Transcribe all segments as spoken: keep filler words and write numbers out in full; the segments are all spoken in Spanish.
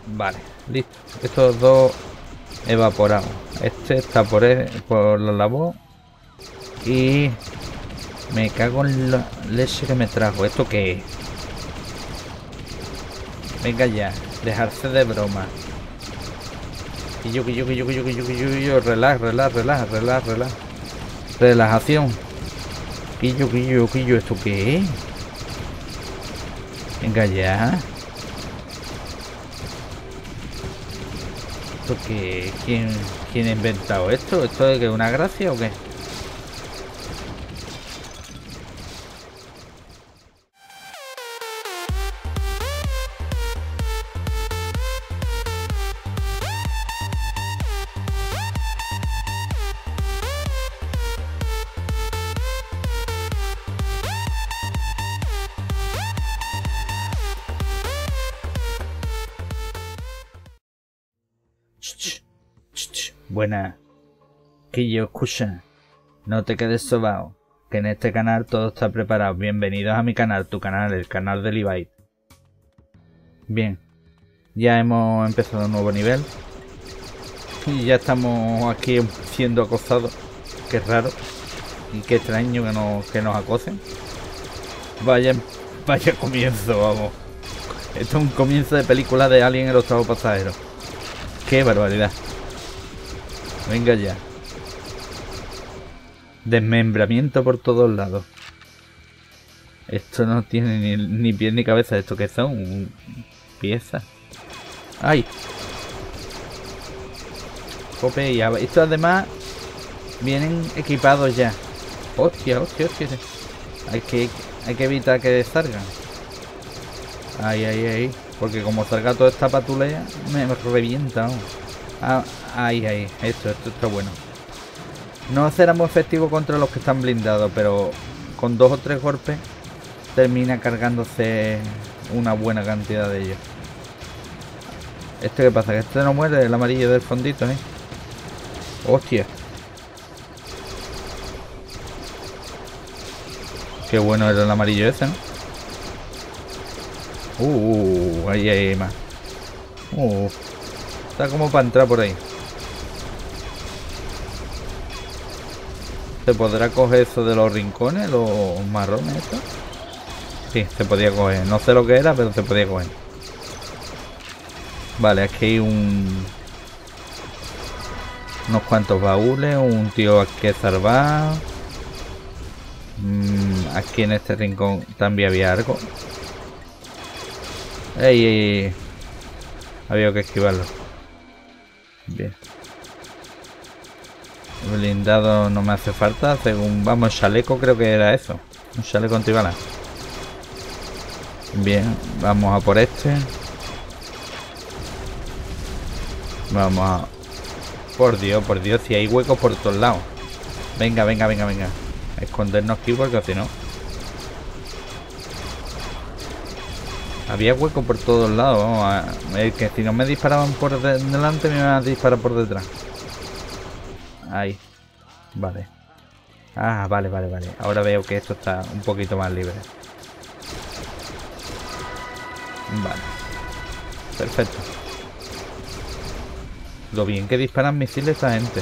Vale, listo. Estos dos evaporados. Este está por, el, por la labor. Y me cago en la leche que me trajo. ¿Esto qué es? Venga ya, dejarse de broma. Que yo, que yo, que yo, que yo, que yo, que yo, que yo. Relax, relax, relax, relax, relax. Relajación. Que yo, que yo, que yo. ¿Esto qué es? Venga ya. ¿Esto qué? ¿Quién, quién ha inventado esto? ¿Esto es que una gracia o qué? Buena. Quillo, escucha. No te quedes sobao, que en este canal todo está preparado. Bienvenidos a mi canal, tu canal, el canal de Levi. Bien. Ya hemos empezado un nuevo nivel. Y ya estamos aquí siendo acosados. Qué raro. Y qué extraño que nos, que nos acosen. Vaya, vaya comienzo, vamos. Esto es un comienzo de película de Alien el octavo pasajero. Qué barbaridad. Venga ya. Desmembramiento por todos lados. Esto no tiene ni, ni pies ni cabeza. ¿Esto qué son? Piezas. ¡Ay! Jope, y esto además vienen equipados ya. Hostia, hostia, hostia. Hay que, hay que evitar que salgan. Ay, ay, ay. Porque como salga toda esta patulea, me revienta. Ah, ay, ay. Esto, esto está bueno. No será muy efectivo contra los que están blindados, pero con dos o tres golpes termina cargándose una buena cantidad de ellos. ¿Este qué pasa? Que este no muere, el amarillo del fondito, ¿eh? Hostia. Qué bueno era el amarillo ese, ¿no? Uh, ahí hay más. Uh, está como para entrar por ahí. ¿Se podrá coger eso de los rincones, los marrones estos? Sí, se podía coger. No sé lo que era, pero se podía coger. Vale, aquí hay un... unos cuantos baúles, un tío que salvar. Mm, aquí en este rincón también había algo. ¡Ey, ey, ey! Había que esquivarlo. Bien. Blindado no me hace falta, según vamos, chaleco creo que era eso. Un chaleco antibalas. Bien, vamos a por este. Vamos a... Por Dios, por Dios, si hay huecos por todos lados. Venga, venga, venga, venga. A escondernos aquí porque si no... Había huecos por todos lados, vamos a ver que si no me disparaban por de delante me iban a disparar por detrás. Ahí. Vale. Ah, vale, vale, vale. Ahora veo que esto está un poquito más libre. Vale. Perfecto. Lo bien que disparan misiles esta gente.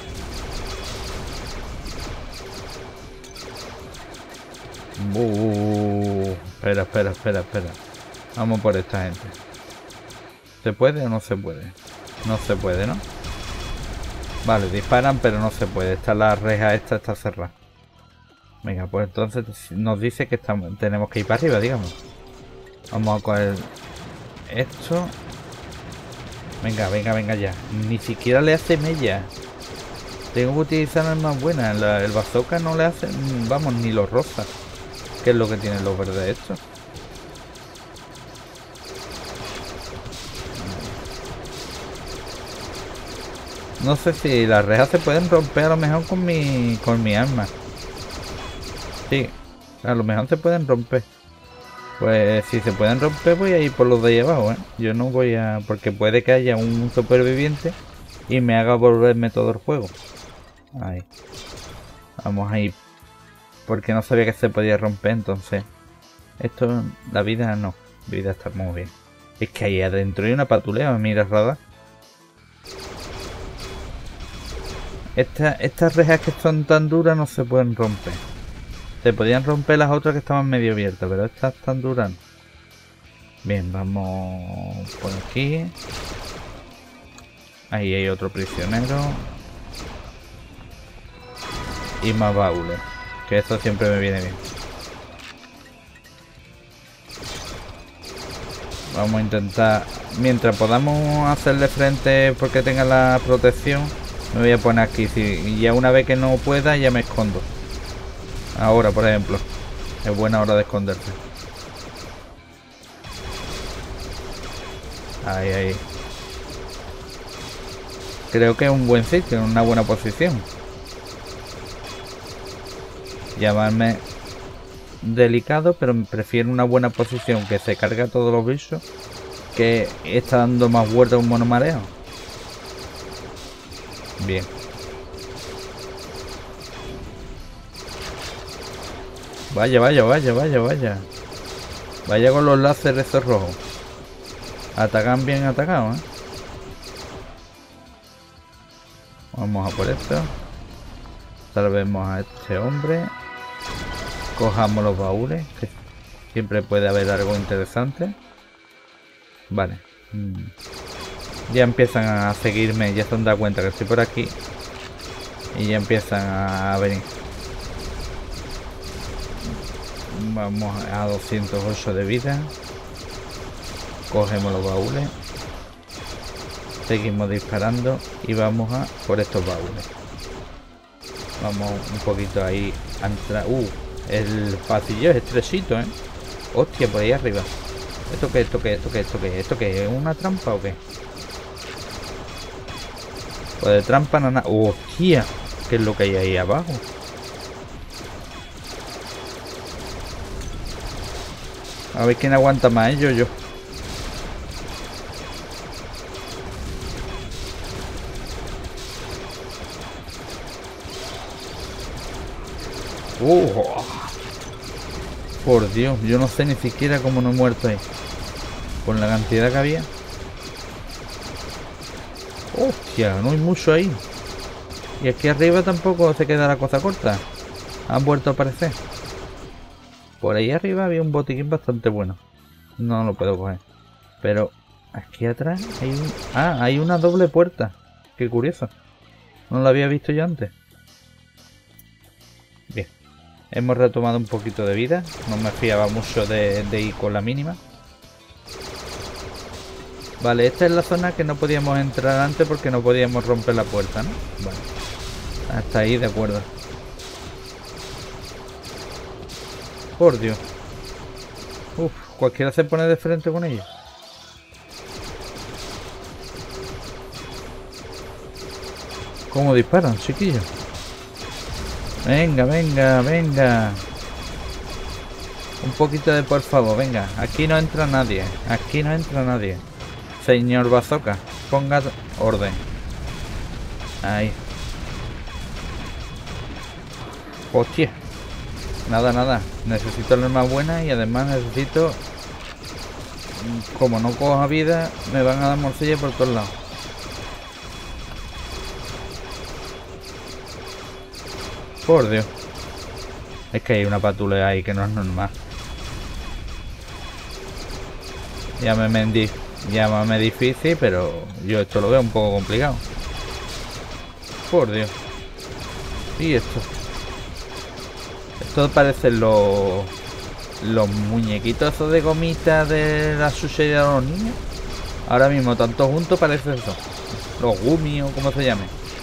Uh, espera, espera, espera, espera. Vamos por esta gente. ¿Se puede o no se puede? No se puede, ¿no? Vale, disparan, pero no se puede. Esta la reja esta está cerrada. Venga, pues entonces nos dice que estamos, tenemos que ir para arriba, digamos. Vamos a coger esto. Venga, venga, venga ya. Ni siquiera le hace mella. Tengo que utilizar armas buenas. La, el bazooka no le hace, vamos, ni los rosas. ¿Qué es lo que tienen los verdes estos? No sé si las rejas se pueden romper a lo mejor con mi con mi arma. Sí, a lo mejor se pueden romper. Pues si se pueden romper voy a ir por los de ahí abajo, ¿eh? Yo no voy a... porque puede que haya un superviviente y me haga volverme todo el juego. Ahí. Vamos a ir. Porque no sabía que se podía romper, entonces... Esto, la vida no. La vida está muy bien. Es que ahí adentro hay una patulea, mira el radar. Esta, estas rejas que son tan duras no se pueden romper. Se podían romper las otras que estaban medio abiertas, pero estas tan duras no. Bien, vamos por aquí. Ahí hay otro prisionero. Y más baúles, que esto siempre me viene bien. Vamos a intentar, mientras podamos hacerle frente porque tenga la protección, me voy a poner aquí. Si ya una vez que no pueda, ya me escondo. Ahora, por ejemplo, es buena hora de esconderse. Ahí, ahí. Creo que es un buen sitio, una buena posición. Llamarme delicado, pero prefiero una buena posición que se carga a todos los bichos, que está dando más vueltas un monomareo. Bien. Vaya, vaya, vaya, vaya, vaya. Vaya con los láseres esos rojos. Atacan bien atacados, ¿eh? Vamos a por esto. Salvemos a este hombre. Cojamos los baúles, que siempre puede haber algo interesante. Vale. Ya empiezan a seguirme, ya se han dado cuenta que estoy por aquí. Y ya empiezan a venir. Vamos a doscientos ocho de vida. Cogemos los baúles. Seguimos disparando y vamos a por estos baúles. Vamos un poquito ahí a entrar. Uh, el pasillo es estrechito, ¿eh? Hostia, por ahí arriba. ¿Esto qué? ¿Esto qué? ¿Esto qué? ¿Esto qué? ¿Esto qué? ¿Es una trampa o qué? Pues de trampa no nada. Hostia, ¿qué es lo que hay ahí abajo? A ver quién aguanta más, ¿eh? Yo, yo. Uh, por Dios, yo no sé ni siquiera cómo no he muerto ahí. Con la cantidad que había. Hostia, no hay mucho ahí. Y aquí arriba tampoco se queda la cosa corta. Han vuelto a aparecer. Por ahí arriba había un botiquín bastante bueno. No lo puedo coger. Pero aquí atrás hay un... Ah, hay una doble puerta. Qué curioso. No lo había visto yo antes. Bien. Hemos retomado un poquito de vida. No me fiaba mucho de, de ir con la mínima. Vale, esta es la zona que no podíamos entrar antes porque no podíamos romper la puerta, ¿no? Vale. Hasta ahí, de acuerdo. Por Dios. Uf, cualquiera se pone de frente con ellos. ¿Cómo disparan, chiquillos? Venga, venga, venga. Un poquito de por favor, venga. Aquí no entra nadie. Aquí no entra nadie. Señor Bazooka, ponga orden. Ahí. Hostia. Nada, nada. Necesito la arma buena y además necesito... Como no coja vida, me van a dar morcilla por todos lados. Por Dios. Es que hay una patulea ahí que no es normal. Llámame, di Llámame difícil, pero yo esto lo veo un poco complicado. Por Dios. ¿Y esto? Esto parece los... Los muñequitos esos de gomita de la chuchería de los niños. Ahora mismo, tanto juntos parece eso. Los gummy o como se llame.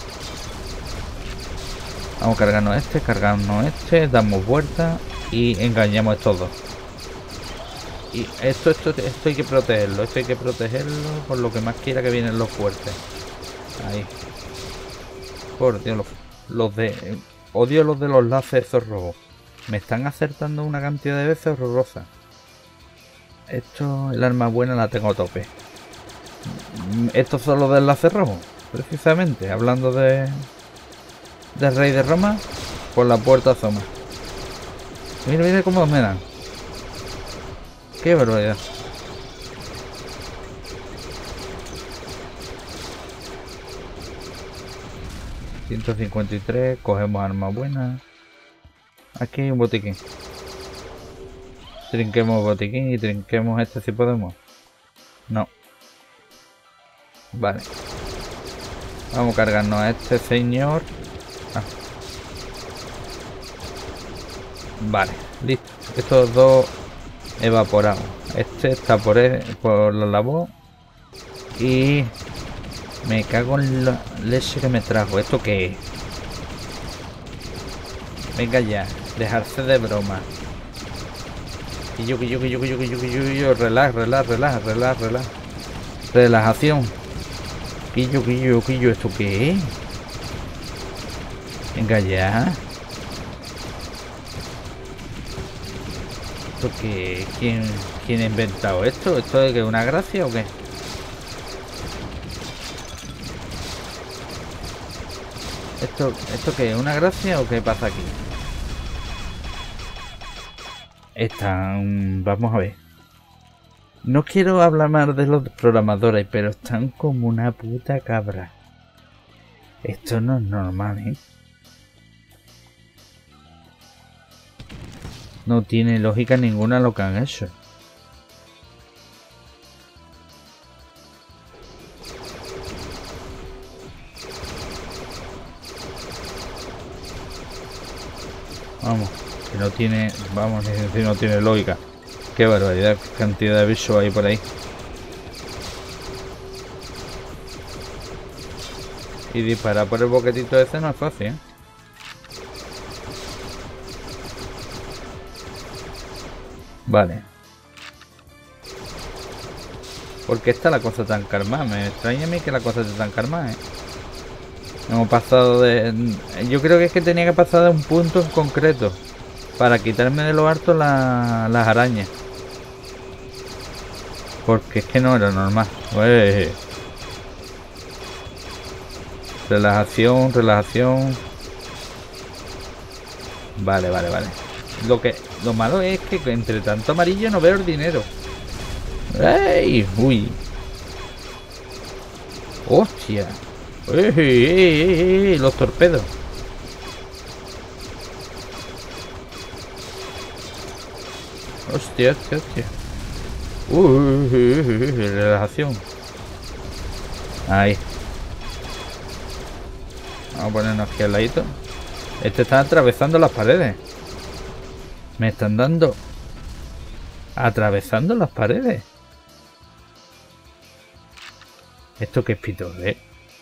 Vamos a cargarnos este, cargarnos este, damos vuelta y engañamos a estos dos. Y esto, esto, esto hay que protegerlo, esto hay que protegerlo por lo que más quiera que vienen los fuertes. Ahí. Por Dios, los, los de... Eh, odio los de los láseres esos rojos. Me están acertando una cantidad de veces horrorosa. Esto, el arma buena la tengo a tope. Estos son los del láser rojo, precisamente, hablando de... del rey de Roma, por la puerta asoma. Mira, mira cómo me dan. Qué barbaridad. ciento cincuenta y tres, cogemos armas buenas. Aquí hay un botiquín. Trinquemos botiquín y trinquemos este si podemos. No. Vale. Vamos a cargarnos a este señor. Ah. Vale, listo. Estos dos evaporados. Este está por, el, por la labor. Y me cago en la leche que me trajo. ¿Esto qué es? Venga ya, dejarse de broma. Que yo, que yo, que yo, que yo, que yo, que yo, que yo. Relax, relax, relax, relax, relax. Relajación. Que yo, que yo, que yo. ¿Esto qué es? Venga ya. ¿Esto qué? ¿Quién, quién ha inventado esto? ¿Esto es que una gracia o qué? ¿Esto, esto qué es una gracia o qué pasa aquí? Están... Vamos a ver. No quiero hablar más de los programadores, pero están como una puta cabra. Esto no es normal, ¿eh? No tiene lógica ninguna lo que han hecho. Vamos, que no tiene... Vamos, si no tiene lógica. Qué barbaridad, qué cantidad de bichos hay por ahí. Y disparar por el boquetito ese no es fácil, ¿eh? Vale. ¿Por qué está la cosa tan calmada? Me extraña a mí que la cosa esté tan calmada, ¿eh? Hemos pasado de... Yo creo que es que tenía que pasar de un punto en concreto para quitarme de lo harto la... las arañas. Porque es que no era normal. Ué. Relajación, relajación. Vale, vale, vale. Lo que... Lo malo es que entre tanto amarillo no veo el dinero. ¡Ey! ¡Uy! ¡Hostia! ¡Ey, ey, ey, ey! Los torpedos. ¡Hostia, hostia, hostia! ¡Uy, uy, uy, uy, uy! Relajación. Ahí. Vamos a ponernos aquí al ladito. Este está atravesando las paredes. Me están dando... Atravesando las paredes. ¿Esto qué es pito, eh?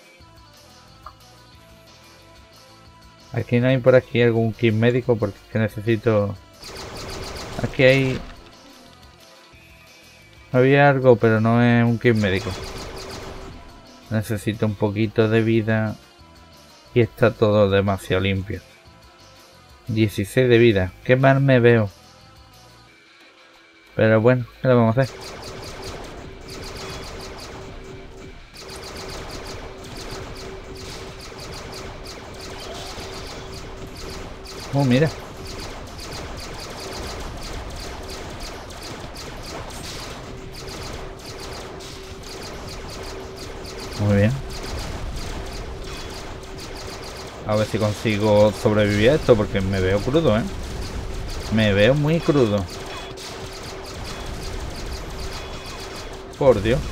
Aquí no hay por aquí algún kit médico porque es que necesito... Aquí hay... Había algo, pero no es un kit médico. Necesito un poquito de vida. Y está todo demasiado limpio. dieciséis de vida. Qué mal me veo. Pero bueno, ¿qué le vamos a hacer? Oh, mira. Muy bien. A ver si consigo sobrevivir a esto porque me veo crudo, ¿eh? Me veo muy crudo. Por Dios.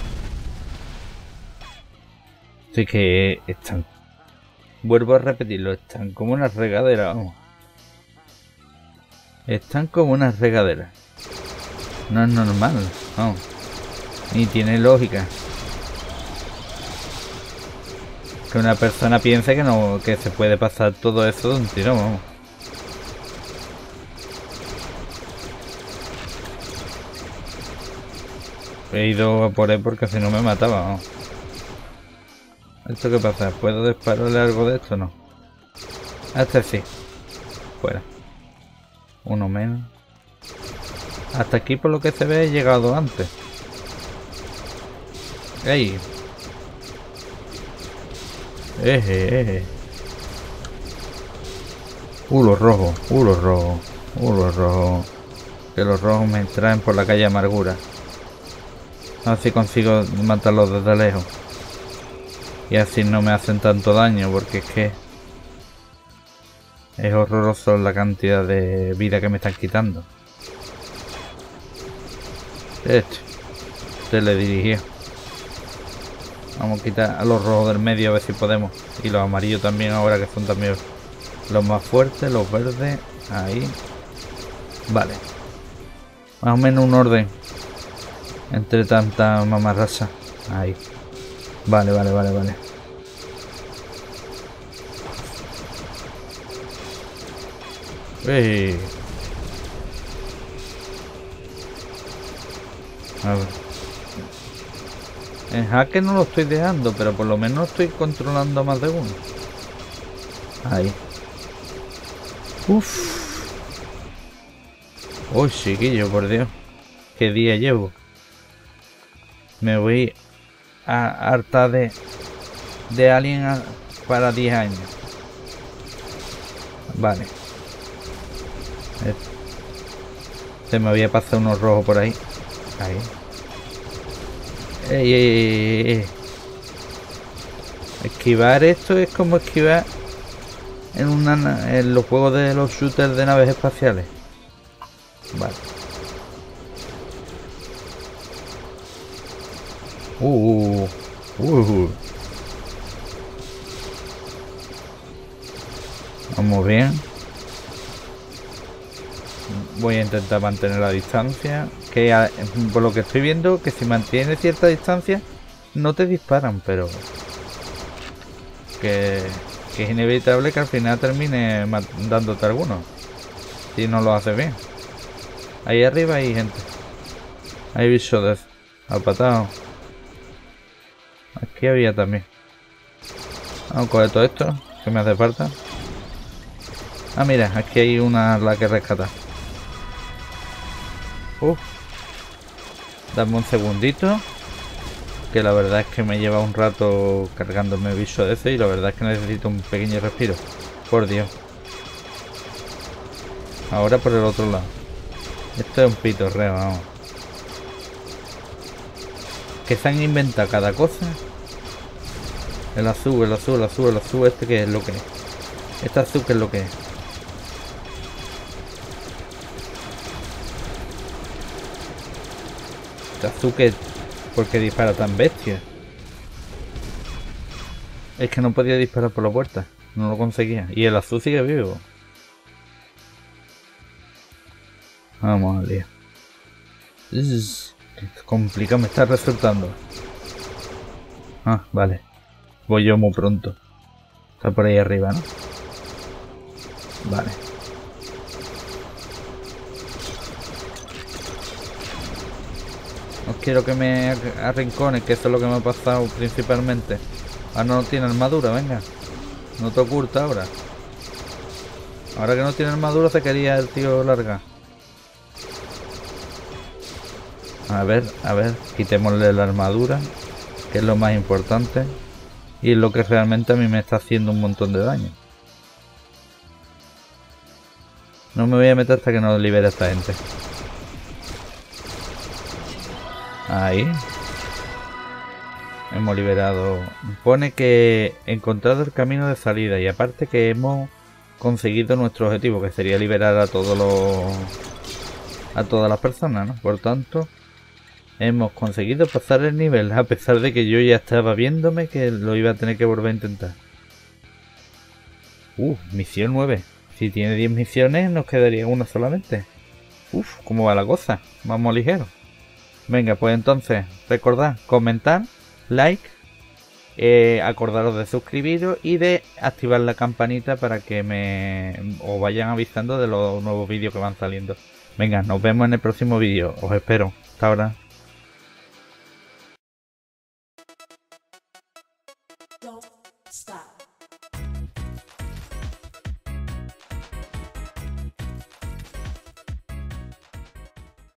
Así que están... Vuelvo a repetirlo, están como una regadera, vamos. Están como una regadera. No es normal, vamos. Ni tiene lógica. Que una persona piense que no, que se puede pasar todo eso de un tiro, vamos. He ido a por él porque si no me mataba, vamos. ¿Esto qué pasa? ¿Puedo dispararle algo de esto? No. Este sí. Fuera. Uno menos. Hasta aquí por lo que se ve he llegado antes. ¡Ey! Eje, eje. Uh, los rojos, uh, los rojos, uh, los rojos. Que los rojos me traen por la calle Amargura. A ver si consigo matarlos desde lejos. Y así no me hacen tanto daño, porque es que Es horroroso la cantidad de vida que me están quitando. Este. Se le dirigía. Vamos a quitar a los rojos del medio a ver si podemos. Y los amarillos también ahora que son también los más fuertes, los verdes. Ahí. Vale. Más o menos un orden. Entre tanta mamarracha. Ahí. Vale, vale, vale, vale. ¡Ey! A ver. En jaque no lo estoy dejando, pero por lo menos estoy controlando a más de uno. Ahí. Uff. Uy, chiquillo, por Dios. ¿Qué día llevo? Me voy a harta de, de Alien a, para diez años. Vale. Se me había pasado unos rojos por ahí. Ahí. Ey, ey, ey, ey. Esquivar esto es como esquivar en, una, en los juegos de los shooters de naves espaciales. Vale. Uh, uh, uh. Vamos bien. Voy a intentar mantener la distancia. Que a, por lo que estoy viendo, que si mantienes cierta distancia no te disparan, pero que, que es inevitable que al final termine dándote alguno si no lo haces bien. Ahí arriba hay gente. Hay bichos de apatado. Aquí había también. Vamos a coger todo esto que me hace falta. Ah, mira, aquí hay una la que rescatar. Uh, dame un segundito, que la verdad es que me lleva un rato cargándome bicho de ese y la verdad es que necesito un pequeño respiro. Por Dios. Ahora por el otro lado. Esto es un pitorreo, vamos. Que se han inventado cada cosa. El azul, el azul, el azul, el azul, este que es lo que es. Este azul que es lo que es. Azuke, porque dispara tan bestia. Es que no podía disparar por la puerta, no lo conseguía. Y el azul sigue vivo. Vamos al día. Es complicado, me está resultando. Ah, vale. Voy yo muy pronto. Está por ahí arriba, ¿no? Vale. No quiero que me arrincone, que eso es lo que me ha pasado principalmente. Ah, no tiene armadura, venga. No te oculta ahora. Ahora que no tiene armadura se quería el tío larga. A ver, a ver, quitémosle la armadura, que es lo más importante. Y es lo que realmente a mí me está haciendo un montón de daño. No me voy a meter hasta que no libere a esta gente. Ahí. Hemos liberado. Pone que encontrado el camino de salida y aparte que hemos conseguido nuestro objetivo, que sería liberar a todos los a todas las personas, ¿no? Por tanto, hemos conseguido pasar el nivel, a pesar de que yo ya estaba viéndome que lo iba a tener que volver a intentar. Uh, misión nueve. Si tiene diez misiones, nos quedaría una solamente. Uf, ¿cómo va la cosa? Vamos ligero. Venga, pues entonces, recordad, comentar, like, eh, acordaros de suscribiros y de activar la campanita para que me os vayan avisando de los nuevos vídeos que van saliendo. Venga, nos vemos en el próximo vídeo. Os espero. Hasta ahora. Don't stop.